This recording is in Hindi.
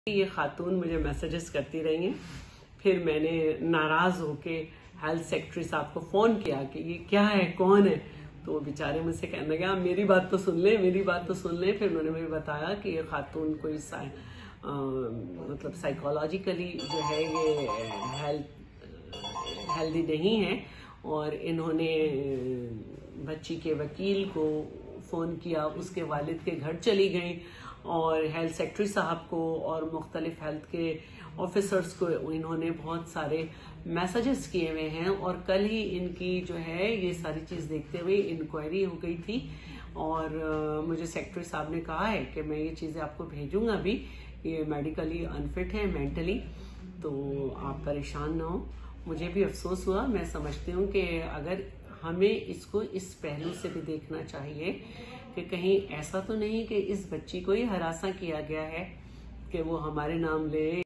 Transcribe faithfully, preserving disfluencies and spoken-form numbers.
ये खातून मुझे मैसेजेस करती रही हैं। फिर मैंने नाराज होके हेल्थ सेक्रेटरी साहब को फोन किया कि ये क्या है, कौन है। तो वो बेचारे मुझसे कहने लगे आप मेरी बात तो सुन लें, मेरी बात तो सुन लें। फिर उन्होंने मुझे बताया कि ये खातून कोई आ, मतलब साइकोलॉजिकली जो है ये हेल्थ हेल्दी नहीं है, और इन्होंने बच्ची के वकील को फ़ोन किया, उसके वालिद के घर चली गई और हेल्थ सेक्रेटरी साहब को और मुख्तलिफ हेल्थ के ऑफिसर्स को इन्होंने बहुत सारे मैसेजेस किए हुए हैं। और कल ही इनकी जो है ये सारी चीज़ देखते हुए इंक्वायरी हो गई थी, और uh, मुझे सेक्रेटरी साहब ने कहा है कि मैं ये चीज़ें आपको भेजूंगा भी, ये मेडिकली अनफिट है मेंटली, तो आप परेशान ना हो। मुझे भी अफसोस हुआ। मैं समझती हूँ कि अगर हमें इसको इस पहलू से भी देखना चाहिए कि कहीं ऐसा तो नहीं कि इस बच्ची को ही हरासा किया गया है कि वो हमारे नाम ले